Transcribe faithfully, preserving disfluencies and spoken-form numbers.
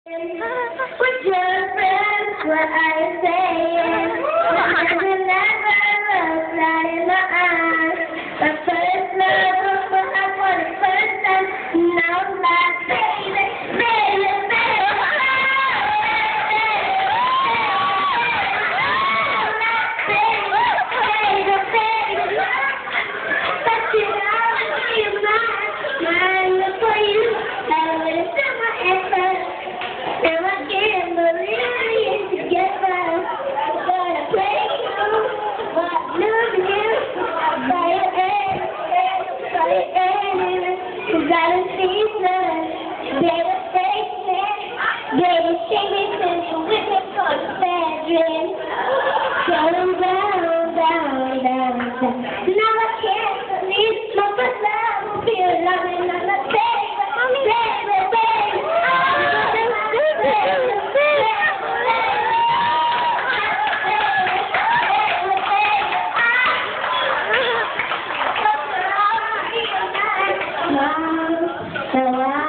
With your friends, what are you saying? There's never love light in my eyes. My first love was when I for the first time. Now I'm like, baby, baby, baby. Going down, down, down, down. Now I can't believe my first love will be loving on the baby, baby, baby. So I